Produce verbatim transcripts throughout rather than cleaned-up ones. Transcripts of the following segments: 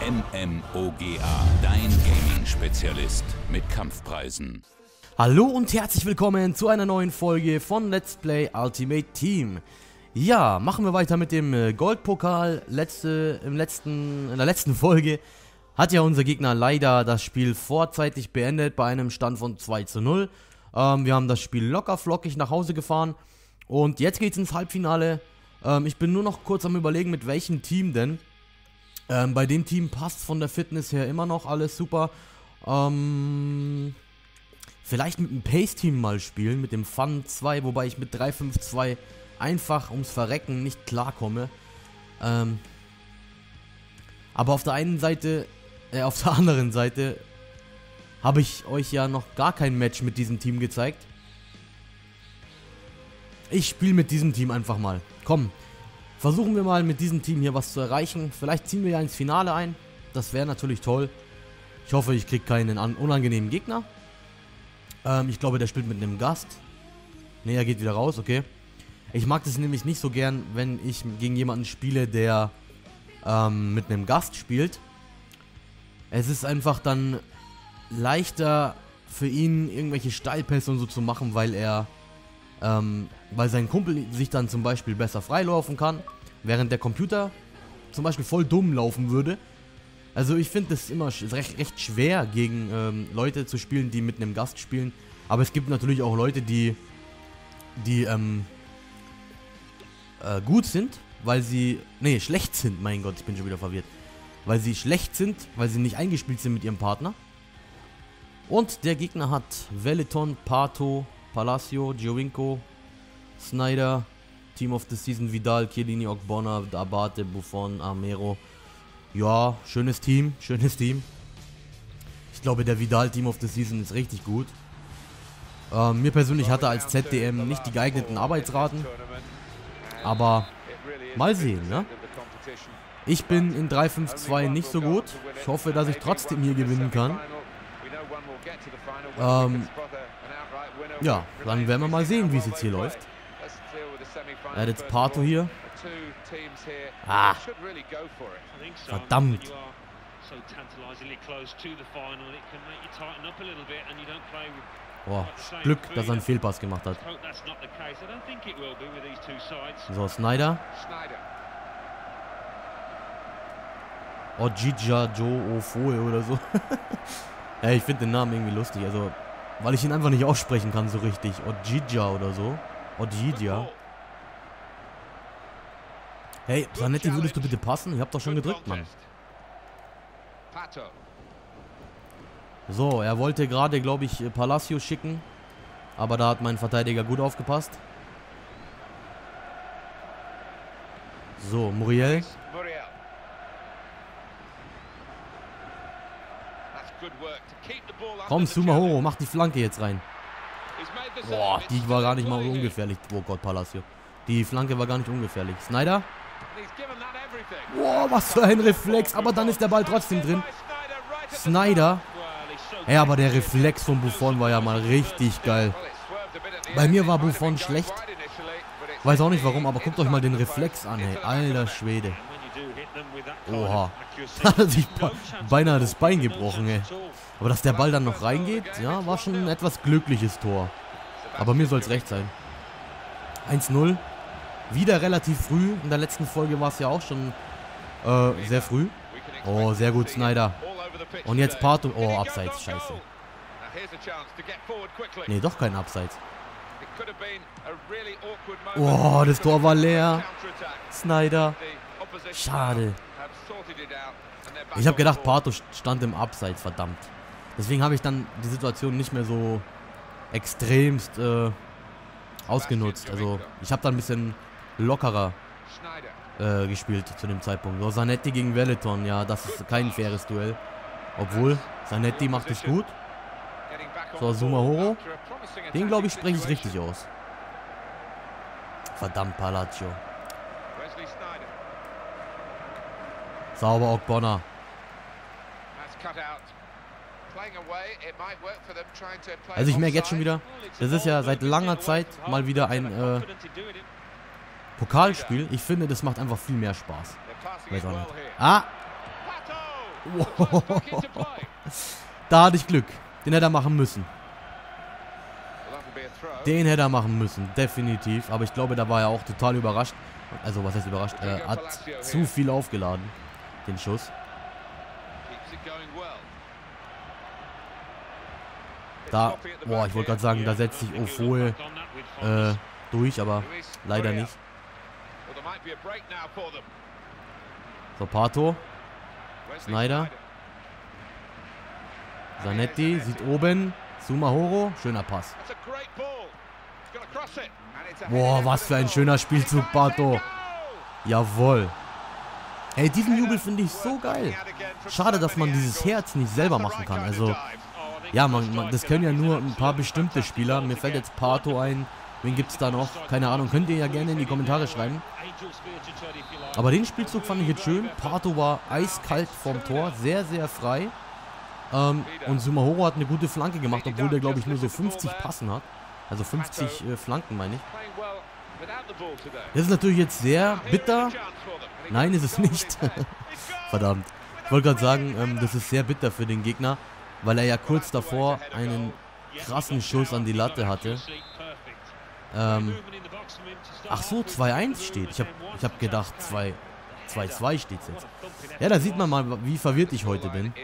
MMOGA, dein Gaming-Spezialist mit Kampfpreisen. Hallo und herzlich willkommen zu einer neuen Folge von Let's Play Ultimate Team. Ja, machen wir weiter mit dem Goldpokal. Letzte, im letzten, in der letzten Folge hat ja unser Gegner leider das Spiel vorzeitig beendet bei einem Stand von zwei zu null. Ähm, wir haben das Spiel locker flockig nach Hause gefahren und jetzt geht's ins Halbfinale. Ähm, ich bin nur noch kurz am Überlegen, mit welchem Team denn. Ähm, bei dem Team passt von der Fitness her immer noch alles super. Ähm, vielleicht mit dem Pace-Team mal spielen, mit dem Fun zwei, wobei ich mit drei fünf zwei einfach ums Verrecken nicht klarkomme. Ähm, aber auf der einen Seite, äh, auf der anderen Seite habe ich euch ja noch gar kein Match mit diesem Team gezeigt. Ich spiele mit diesem Team einfach mal. Komm. Versuchen wir mal mit diesem Team hier was zu erreichen. Vielleicht ziehen wir ja ins Finale ein. Das wäre natürlich toll. Ich hoffe, ich kriege keinen unangenehmen Gegner. Ähm, ich glaube, der spielt mit einem Gast. Ne, er geht wieder raus, okay. Ich mag das nämlich nicht so gern, wenn ich gegen jemanden spiele, der ähm, mit einem Gast spielt. Es ist einfach dann leichter für ihn, irgendwelche Steilpässe und so zu machen, weil er... Ähm, weil sein Kumpel sich dann zum Beispiel besser freilaufen kann, während der Computer zum Beispiel voll dumm laufen würde. Also ich finde es immer recht, recht schwer, gegen ähm, Leute zu spielen, die mit einem Gast spielen. Aber es gibt natürlich auch Leute, die, die ähm, äh, gut sind, weil sie, nee, schlecht sind, mein Gott, ich bin schon wieder verwirrt. Weil sie schlecht sind, weil sie nicht eingespielt sind mit ihrem Partner. Und der Gegner hat Veleton, Pato, Palacio, Giovinco, Snyder, Team of the Season, Vidal, Chiellini, Ogbonna, Abate, Buffon, Armero. Ja, schönes Team, schönes Team. Ich glaube, der Vidal Team of the Season ist richtig gut. Ähm, mir persönlich hatte als Z D M nicht die geeigneten Arbeitsraten. Aber mal sehen, ne? Ich bin in drei fünf zwei nicht so gut. Ich hoffe, dass ich trotzdem hier gewinnen kann. Ähm, ja, dann werden wir mal sehen, wie es jetzt hier läuft. Er hat jetzt Pato hier. Ah, verdammt. Boah, Glück, dass er einen Fehlpass gemacht hat. So, Snyder. Ojija Joe Ofoe oder so. Ja, ich finde den Namen irgendwie lustig, also, weil ich ihn einfach nicht aussprechen kann so richtig. Ojija oder so. Ojija. Hey, Zanetti, würdest du bitte passen? Ich hab doch schon gedrückt, Mann. So, er wollte gerade, glaube ich, Palacio schicken. Aber da hat mein Verteidiger gut aufgepasst. So, Muriel. Komm, Sumahoro, mach die Flanke jetzt rein. Boah, die war gar nicht mal ungefährlich. Oh Gott, Palacio. Die Flanke war gar nicht ungefährlich. Snyder. Boah, was für ein Reflex. Aber dann ist der Ball trotzdem drin. Snyder. Ja, aber der Reflex von Buffon war ja mal richtig geil. Bei mir war Buffon schlecht. Weiß auch nicht warum, aber guckt euch mal den Reflex an, hey. Alter Schwede. Oha. Hat er sich beinahe das Bein gebrochen, ey. Aber dass der Ball dann noch reingeht, ja, war schon ein etwas glückliches Tor. Aber mir soll es recht sein. eins null. Wieder relativ früh. In der letzten Folge war es ja auch schon äh, sehr früh. Oh, sehr gut, Snyder. Und jetzt Pato. Oh, Abseits, scheiße. Nee, doch kein Abseits. Oh, das Tor war leer. Snyder. Schade. Ich habe gedacht, Pato stand im Abseits, verdammt. Deswegen habe ich dann die Situation nicht mehr so extremst äh, ausgenutzt. Also ich habe da ein bisschen lockerer äh, gespielt zu dem Zeitpunkt. So, Zanetti gegen Veleton, ja, das ist kein faires Duell. Obwohl, Zanetti macht es gut. So, Sumahoro. Den, glaube ich, spreche ich richtig aus. Verdammt, Palacio. Sauber, Ogbonna. Also ich merke jetzt schon wieder, das ist ja seit langer Zeit mal wieder ein äh, Pokalspiel. Ich finde, das macht einfach viel mehr Spaß. Weiß auch nicht. Ah! Da hatte ich Glück. Den hätte er machen müssen. Den hätte er machen müssen, definitiv. Aber ich glaube, da war er auch total überrascht. Also, was heißt überrascht? Er hat zu viel aufgeladen, den Schuss. Da, boah, ich wollte gerade sagen, da setzt sich Ofoe äh, durch, aber leider nicht. So, Pato. Snyder. Zanetti sieht oben. Sumahoro, schöner Pass. Boah, was für ein schöner Spielzug, Pato. Jawohl. Ey, diesen Jubel finde ich so geil. Schade, dass man dieses Herz nicht selber machen kann. Also, ja, man, man, das können ja nur ein paar bestimmte Spieler. Mir fällt jetzt Pato ein. Wen gibt es da noch? Keine Ahnung. Könnt ihr ja gerne in die Kommentare schreiben. Aber den Spielzug fand ich jetzt schön. Pato war eiskalt vorm Tor. Sehr, sehr frei. Ähm, und Sumahoro hat eine gute Flanke gemacht, obwohl der, glaube ich, nur so fünfzig Passen hat. Also fünfzig äh, Flanken, meine ich. Das ist natürlich jetzt sehr bitter. Nein, ist es nicht. Verdammt. Ich wollte gerade sagen, ähm, das ist sehr bitter für den Gegner, weil er ja kurz davor einen krassen Schuss an die Latte hatte. Ähm, ach so, zwei eins steht. Ich habe ich hab gedacht, zwei zwei steht es jetzt. Ja, da sieht man mal, wie verwirrt ich heute bin.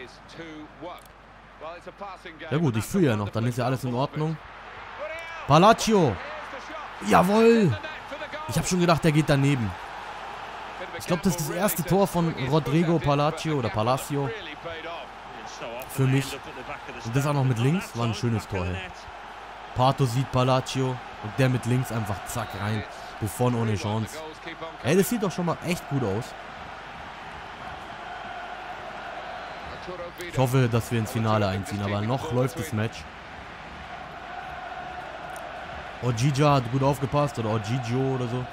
Ja gut, ich führe ja noch, dann ist ja alles in Ordnung. Palacio. Jawohl. Ich habe schon gedacht, der geht daneben. Ich glaube, das ist das erste Tor von Rodrigo Palacio oder Palacio. Für mich. Und das auch noch mit links. War ein schönes Tor. Hey. Pato sieht Palacio. Und der mit links einfach zack rein. Buffon ohne Chance. Ey, das sieht doch schon mal echt gut aus. Ich hoffe, dass wir ins Finale einziehen. Aber noch läuft das Match. Ojija hat gut aufgepasst. Oder Ojigio oder so.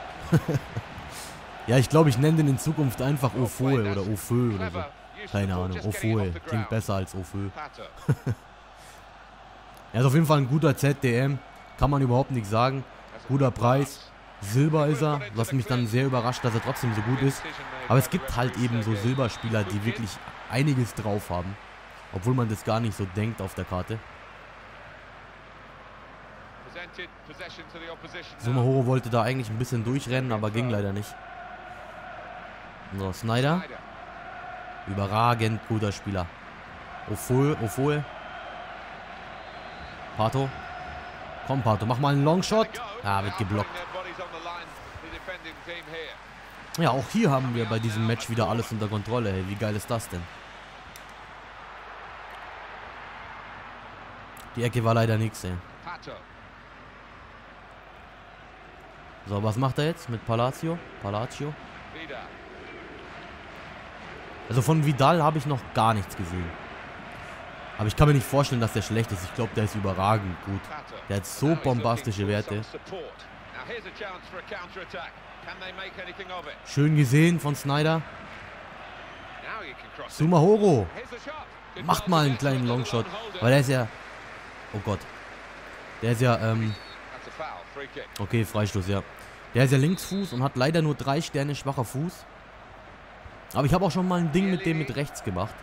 Ja, ich glaube, ich nenne den in Zukunft einfach Ofoe oder Ofö oder so. Keine Ahnung. Ofoe. Klingt besser als Ofö. Er ist auf jeden Fall ein guter Z D M. Kann man überhaupt nichts sagen. Guter Preis. Silber ist er. Was mich dann sehr überrascht, dass er trotzdem so gut ist. Aber es gibt halt eben so Silberspieler, die wirklich einiges drauf haben. Obwohl man das gar nicht so denkt auf der Karte. Sumahoro wollte da eigentlich ein bisschen durchrennen, aber ging leider nicht. So, Snyder. Überragend guter Spieler. Ofoe, Ofoe. Pato. Komm, Pato, mach mal einen Longshot. Ah, wird geblockt. Ja, auch hier haben wir bei diesem Match wieder alles unter Kontrolle. Hey, wie geil ist das denn? Die Ecke war leider nichts, ey. So, was macht er jetzt mit Palacio? Palacio. Also von Vidal habe ich noch gar nichts gesehen. Aber ich kann mir nicht vorstellen, dass der schlecht ist. Ich glaube, der ist überragend gut. Der hat so bombastische Werte. Schön gesehen von Snyder. Sumahoro. Macht mal einen kleinen Longshot. Weil der ist ja... Oh Gott. Der ist ja, ähm... Okay, Freistoß, ja. Der ist ja Linksfuß und hat leider nur drei Sterne schwacher Fuß. Aber ich habe auch schon mal ein Ding mit dem mit rechts gemacht.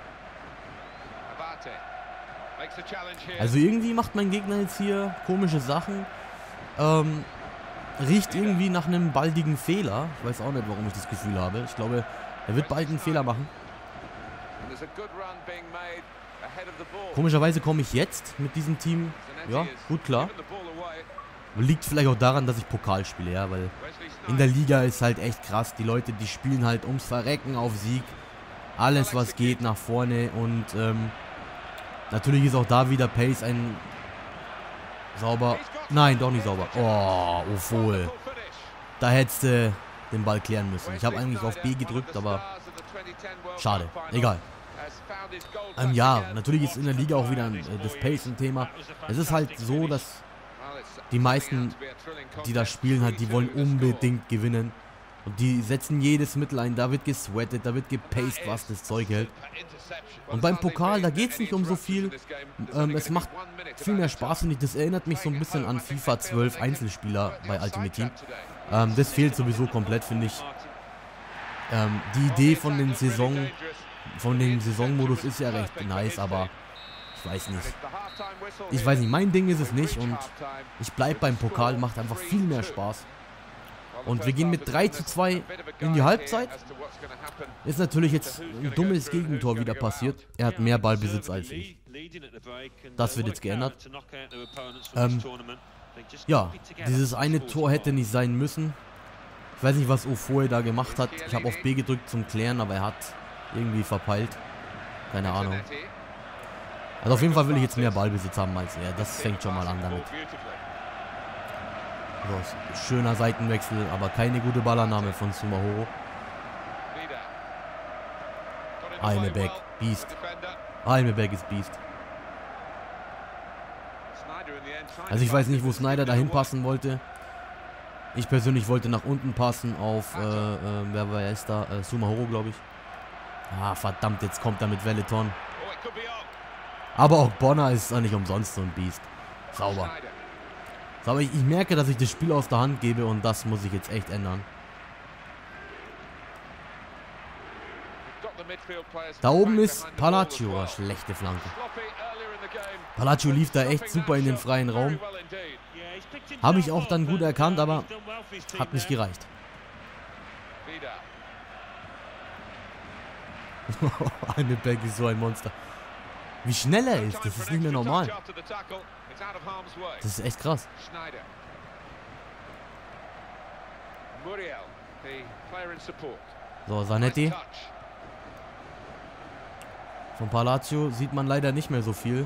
Also irgendwie macht mein Gegner jetzt hier komische Sachen. Ähm, riecht irgendwie nach einem baldigen Fehler. Ich weiß auch nicht, warum ich das Gefühl habe. Ich glaube, er wird bald einen Fehler machen. Komischerweise komme ich jetzt mit diesem Team, ja, gut klar. Liegt vielleicht auch daran, dass ich Pokal spiele, ja, weil in der Liga ist halt echt krass. Die Leute, die spielen halt ums Verrecken auf Sieg. Alles, was geht, nach vorne. Und ähm, natürlich ist auch da wieder Pace ein sauber. Nein, doch nicht sauber. Oh, Ofoe. Da hättest du den Ball klären müssen. Ich habe eigentlich auf B gedrückt, aber schade. Egal. Ähm, ja, natürlich ist in der Liga auch wieder ein, äh, das Pace ein Thema. Es ist halt so, dass die meisten, die da spielen, halt, die wollen unbedingt gewinnen. Und die setzen jedes Mittel ein. Da wird gesweatet, da wird gepaced, was das Zeug hält. Und beim Pokal, da geht es nicht um so viel. Ähm, es macht viel mehr Spaß, finde ich. Das erinnert mich so ein bisschen an FIFA zwölf Einzelspieler bei Ultimate Team. Ähm, das fehlt sowieso komplett, finde ich. Ähm, die Idee von den Saison, von dem Saisonmodus ist ja recht nice, aber ich weiß nicht. Ich weiß nicht, mein Ding ist es nicht und ich bleibe beim Pokal, macht einfach viel mehr Spaß. Und wir gehen mit drei zu zwei in die Halbzeit. Ist natürlich jetzt ein dummes Gegentor wieder passiert. Er hat mehr Ballbesitz als ich. Das wird jetzt geändert. Ähm, ja, dieses eine Tor hätte nicht sein müssen. Ich weiß nicht, was Ofoe da gemacht hat. Ich habe auf B gedrückt zum Klären, aber er hat irgendwie verpeilt. Keine Ahnung. Also auf jeden Fall will ich jetzt mehr Ballbesitz haben als er. Das fängt schon mal an damit. So, schöner Seitenwechsel, aber keine gute Ballannahme von Sumahoro. Almebek, Beast. Almebek ist Beast. Also ich weiß nicht, wo Sneijder dahin passen wollte. Ich persönlich wollte nach unten passen auf, äh, äh, wer war es da? Äh, Sumahoro, glaube ich. Ah, verdammt, jetzt kommt er mit Veleton. Aber auch Bonner ist nicht umsonst so ein Beast. Sauber. So, aber ich, ich merke, dass ich das Spiel aus der Hand gebe und das muss ich jetzt echt ändern. Da oben ist Palacio, schlechte Flanke. Palacio lief da echt super in den freien Raum. Habe ich auch dann gut erkannt, aber hat nicht gereicht. Almebek ist so ein Monster. Wie schnell er ist, das ist nicht mehr normal. Das ist echt krass. So, Zanetti. Von Palacio sieht man leider nicht mehr so viel.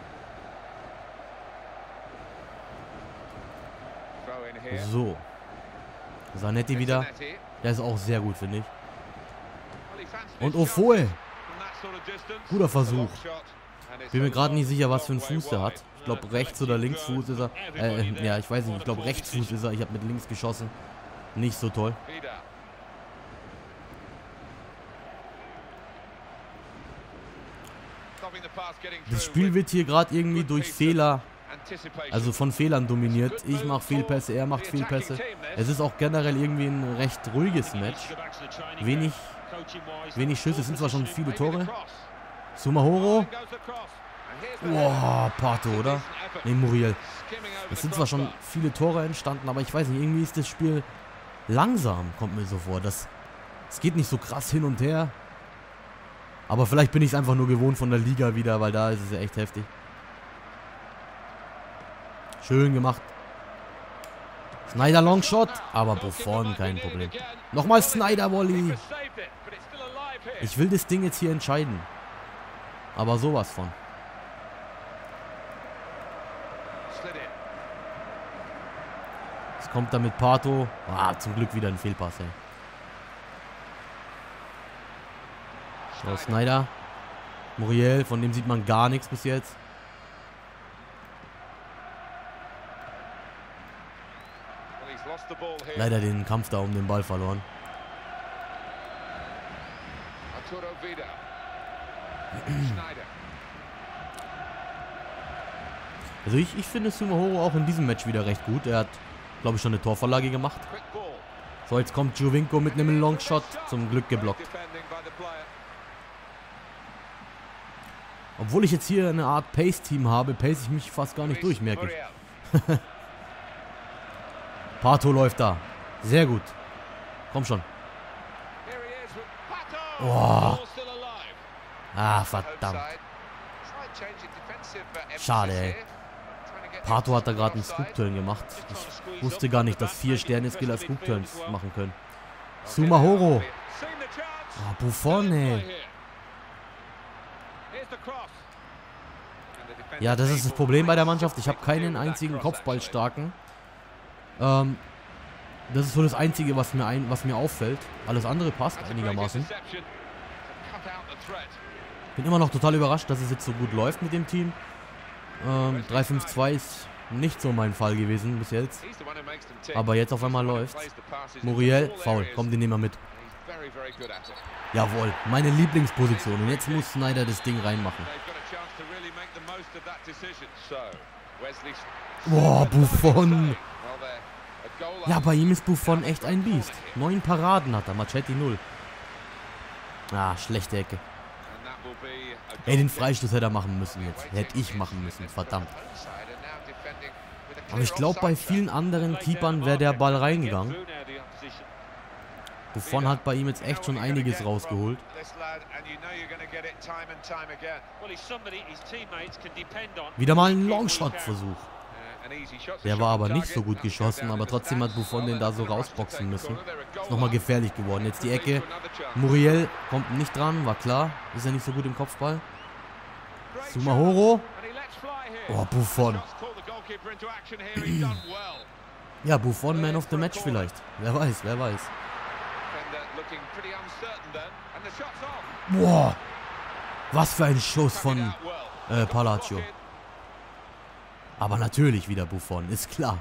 So. Zanetti wieder. Der ist auch sehr gut, finde ich. Und Ofoe. Guter Versuch. Bin mir gerade nicht sicher, was für einen Fuß er hat. Ich glaube, rechts oder linksfuß ist er. Äh, ja, ich weiß nicht. Ich glaube, rechtsfuß ist er. Ich habe mit links geschossen. Nicht so toll. Das Spiel wird hier gerade irgendwie durch Fehler, also von Fehlern dominiert. Ich mache Fehlpässe, er macht Fehlpässe. Es ist auch generell irgendwie ein recht ruhiges Match. Wenig, wenig Schüsse. Es sind zwar schon viele Tore. Sumahoro. Boah, Pato, oder? Ne, Muriel. Es sind zwar schon viele Tore entstanden, aber ich weiß nicht, irgendwie ist das Spiel langsam, kommt mir so vor. Das, es geht nicht so krass hin und her. Aber vielleicht bin ich es einfach nur gewohnt von der Liga wieder, weil da ist es ja echt heftig. Schön gemacht. Sneijder Longshot, aber Buffon kein Problem. Nochmal Sneijder Volley. Ich will das Ding jetzt hier entscheiden. Aber sowas von. Es kommt da mit Pato. Ah, zum Glück wieder ein Fehlpass, ey. So, Sneijder. Muriel, von dem sieht man gar nichts bis jetzt. Leider den Kampf da um den Ball verloren. Also ich, ich finde Sumahoro auch in diesem Match wieder recht gut. Er hat, glaube ich, schon eine Torvorlage gemacht. So, jetzt kommt Giovinco mit einem Longshot. Zum Glück geblockt. Obwohl ich jetzt hier eine Art Pace-Team habe, pace ich mich fast gar nicht durch, merke ich. Pato läuft da. Sehr gut. Komm schon. Oh. Ah, verdammt. Schade, ey. Pato hat da gerade einen Scoop-Turn gemacht. Ich wusste gar nicht, dass vier Sterne-Skiller Scoop-Turns machen können. Sumahoro. Ah, Buffon, ey. Ja, das ist das Problem bei der Mannschaft. Ich habe keinen einzigen Kopfballstarken. Ähm, das ist so das Einzige, was mir, ein, was mir auffällt. Alles andere passt einigermaßen. Bin immer noch total überrascht, dass es jetzt so gut läuft mit dem Team. Ähm, drei fünf zwei ist nicht so mein Fall gewesen bis jetzt. Aber jetzt auf einmal läuft. Muriel, Foul. Komm, den nehmen wir mit. Jawohl, meine Lieblingsposition. Und jetzt muss Sneijder das Ding reinmachen. Boah, Buffon. Ja, bei ihm ist Buffon echt ein Biest. Neun Paraden hat er, Machetti null. Ah, schlechte Ecke. Ey, den Freistoß hätte er machen müssen jetzt. Hätte ich machen müssen, verdammt. Aber ich glaube, bei vielen anderen Keepern wäre der Ball reingegangen. Buffon hat bei ihm jetzt echt schon einiges rausgeholt. Wieder mal ein Longshot-Versuch. Der war aber nicht so gut geschossen, aber trotzdem hat Buffon den da so rausboxen müssen. Ist nochmal gefährlich geworden. Jetzt die Ecke. Muriel kommt nicht dran, war klar. Ist ja nicht so gut im Kopfball. Sumahoro. Oh, Buffon. Ja, Buffon Man of the Match vielleicht. Wer weiß, wer weiß. Boah. Was für ein Schuss von äh, Palacio. Aber natürlich wieder Buffon, ist klar.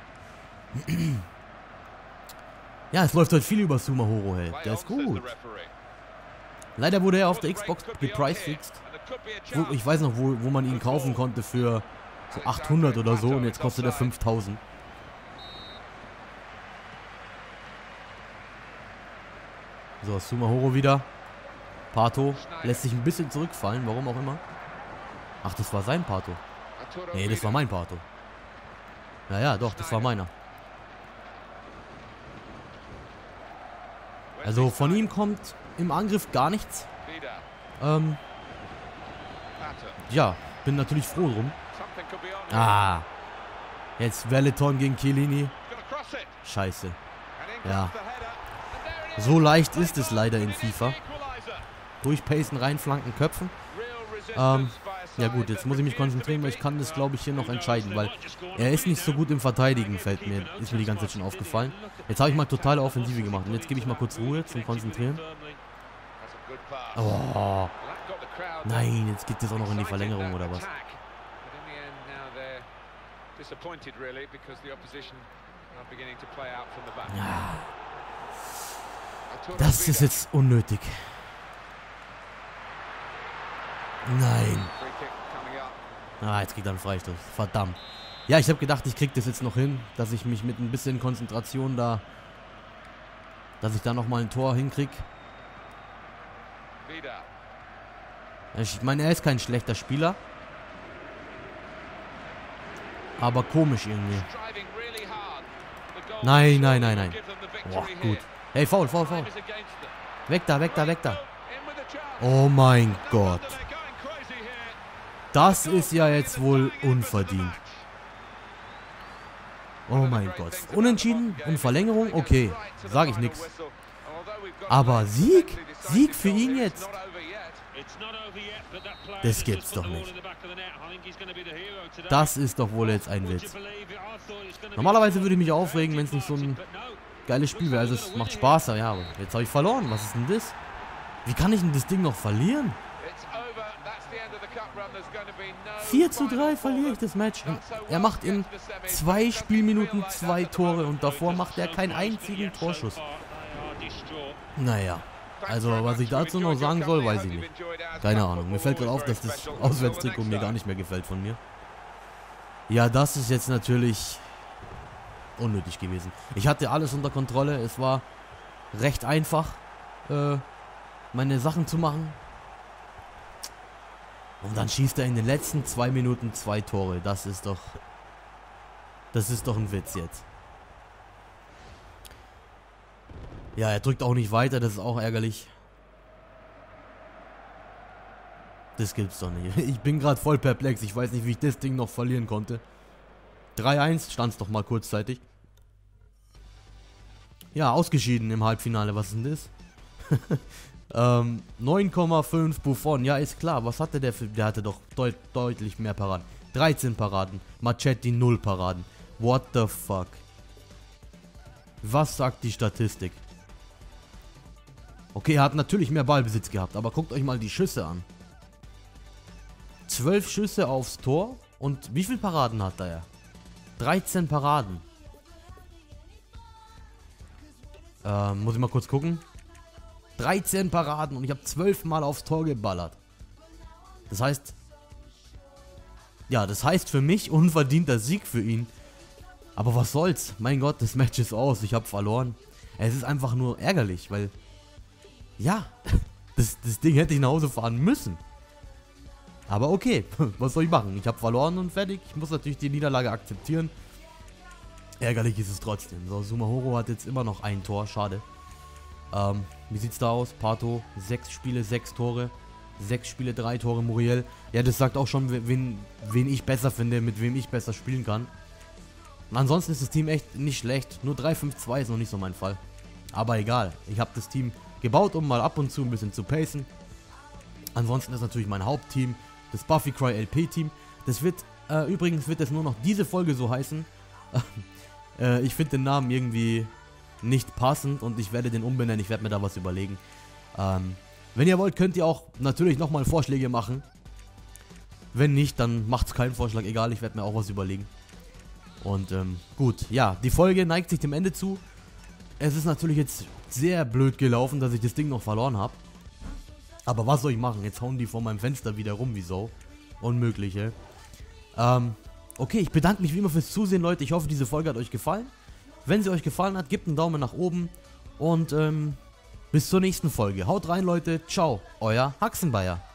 Ja, es läuft heute viel über Sumahoro, hey. Der ist gut. Leider wurde er auf der Xbox gepricefixed. Ich weiß noch, wo, wo man ihn kaufen konnte für so achthundert oder so. Und jetzt kostet er fünftausend. So, Sumahoro wieder. Pato lässt sich ein bisschen zurückfallen, warum auch immer. Ach, das war sein Pato. Nee, das war mein Pato. Naja, doch, das war meiner. Also von ihm kommt im Angriff gar nichts. Ähm, ja, bin natürlich froh drum. Ah, jetzt Veleton gegen Chiellini. Scheiße. Ja. So leicht ist es leider in FIFA. Durchpacen, reinflanken, köpfen. Ähm, ja gut, jetzt muss ich mich konzentrieren, weil ich kann das, glaube ich, hier noch entscheiden, weil er ist nicht so gut im Verteidigen, fällt mir, ist mir die ganze Zeit schon aufgefallen. Jetzt habe ich mal totale Offensive gemacht und jetzt gebe ich mal kurz Ruhe zum Konzentrieren. Oh, nein, jetzt geht das auch noch in die Verlängerung oder was? Ja. Das ist jetzt unnötig. Nein. Ah, jetzt kriegt er einen Freistoß. Verdammt. Ja, ich habe gedacht, ich kriege das jetzt noch hin, dass ich mich mit ein bisschen Konzentration da, dass ich da nochmal ein Tor hinkriege. Ich meine, er ist kein schlechter Spieler. Aber komisch irgendwie. Nein, nein, nein, nein. Boah, gut. Hey, faul, faul, faul. Weg da, weg da, weg da. Oh mein Gott. Das ist ja jetzt wohl unverdient. Oh mein Gott. Unentschieden und Verlängerung? Okay. Sage ich nichts. Aber Sieg? Sieg für ihn jetzt? Das gibt's doch nicht. Das ist doch wohl jetzt ein Witz. Normalerweise würde ich mich aufregen, wenn es nicht so ein geiles Spiel wäre. Also es macht Spaß, ja, aber jetzt habe ich verloren. Was ist denn das? Wie kann ich denn das Ding noch verlieren? vier zu drei verliere ich das Match. Und er macht in zwei Spielminuten zwei Tore und davor macht er keinen einzigen Torschuss. Naja, also was ich dazu noch sagen soll, weiß ich nicht. Keine Ahnung. Mir fällt gerade auf, dass das Auswärtstrikot mir gar nicht mehr gefällt von mir. Ja, das ist jetzt natürlich unnötig gewesen. Ich hatte alles unter Kontrolle. Es war recht einfach, äh, meine Sachen zu machen. Und dann schießt er in den letzten zwei Minuten zwei Tore. Das ist doch... Das ist doch ein Witz jetzt. Ja, er drückt auch nicht weiter. Das ist auch ärgerlich. Das gibt's doch nicht. Ich bin gerade voll perplex. Ich weiß nicht, wie ich das Ding noch verlieren konnte. drei eins stand es doch mal kurzzeitig. Ja, ausgeschieden im Halbfinale. Was ist denn das? ähm, neun Komma fünf Buffon. Ja, ist klar. Was hatte der für... Der hatte doch deut deutlich mehr Paraden. dreizehn Paraden. Machetti null Paraden. What the fuck? Was sagt die Statistik? Okay, er hat natürlich mehr Ballbesitz gehabt. Aber guckt euch mal die Schüsse an. zwölf Schüsse aufs Tor. Und wie viele Paraden hat er? dreizehn Paraden. Ähm, muss ich mal kurz gucken. dreizehn Paraden und ich habe zwölf Mal aufs Tor geballert. Das heißt... Ja, das heißt für mich unverdienter Sieg für ihn. Aber was soll's? Mein Gott, das Match ist aus. Ich habe verloren. Es ist einfach nur ärgerlich, weil... Ja, das, das Ding hätte ich nach Hause fahren müssen. Aber okay, was soll ich machen? Ich habe verloren und fertig. Ich muss natürlich die Niederlage akzeptieren. Ärgerlich ist es trotzdem. So, Sumahoro hat jetzt immer noch ein Tor, schade. Ähm, wie sieht's da aus? Pato, sechs Spiele, sechs Tore. Sechs Spiele, drei Tore, Muriel. Ja, das sagt auch schon, wen, wen ich besser finde, mit wem ich besser spielen kann. Und ansonsten ist das Team echt nicht schlecht. Nur drei fünf zwei ist noch nicht so mein Fall. Aber egal. Ich habe das Team gebaut, um mal ab und zu ein bisschen zu pacen. Ansonsten ist natürlich mein Hauptteam das Buffy Cry L P Team. Das wird, äh, übrigens wird es nur noch diese Folge so heißen. äh, ich finde den Namen irgendwie nicht passend und ich werde den umbenennen. Ich werde mir da was überlegen. Ähm, wenn ihr wollt, könnt ihr auch natürlich nochmal Vorschläge machen. Wenn nicht, dann macht's keinen Vorschlag. Egal, ich werde mir auch was überlegen. Und ähm, gut, ja, die Folge neigt sich dem Ende zu. Es ist natürlich jetzt sehr blöd gelaufen, dass ich das Ding noch verloren habe. Aber was soll ich machen? Jetzt hauen die vor meinem Fenster wieder rum wie so. Unmögliche. Ähm, okay, ich bedanke mich wie immer fürs Zusehen, Leute. Ich hoffe, diese Folge hat euch gefallen. Wenn sie euch gefallen hat, gebt einen Daumen nach oben. Und ähm, bis zur nächsten Folge. Haut rein, Leute. Ciao, euer Haxenbeier.